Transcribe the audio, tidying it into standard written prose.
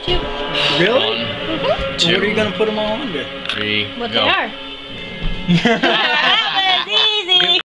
Two. Really? Mm-hmm. Two. What are you gonna put them all under? Three. What go. they are.